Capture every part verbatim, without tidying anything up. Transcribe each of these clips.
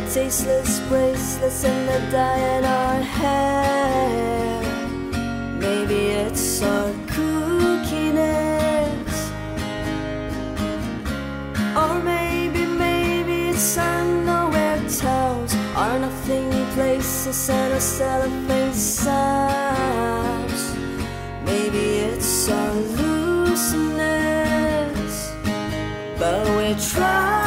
tasteless bracelets and the dye in our hair. Maybe it's our kookiness, or maybe, maybe it's our nowhere towns, our nothing places and our cellophane sounds. Maybe it's our looseness, but we try.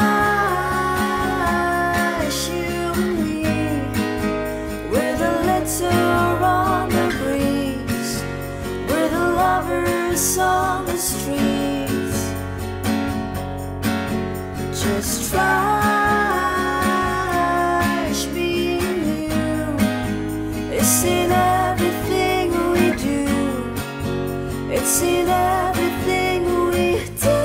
On the streets, just trash being you. It's in everything we do. It's in everything we do.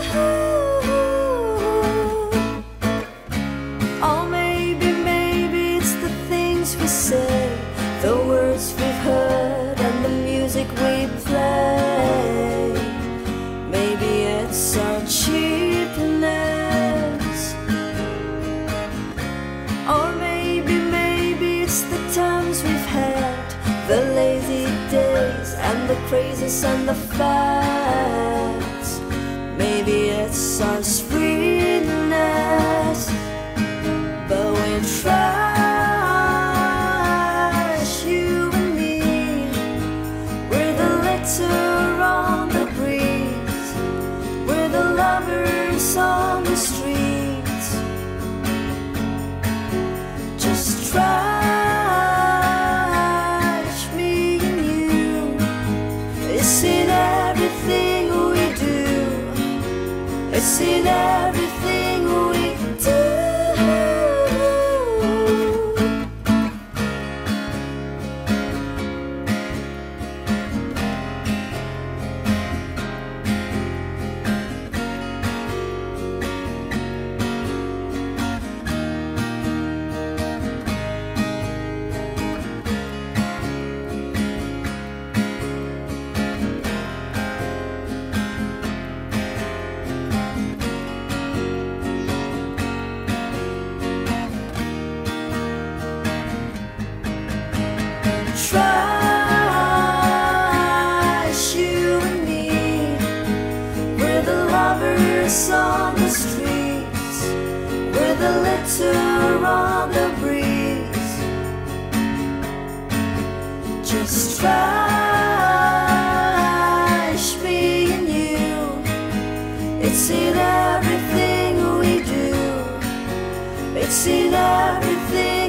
Oh, maybe, maybe it's the things we say, the words we've heard and the music we play. It's our cheapness, or maybe, maybe it's the times we've had, the lazy days and the crazes and the fads. Maybe it's our sweetness, but we trash, you and me. We're the litter on the breeze, we're the lovers on the streets. Just trash, me and you. It's in everything we do. It's in everything we do. Trash, you and me. We're the lovers on the streets, we're the litter on the breeze. Just trash, me and you. It's in everything we do. It's in everything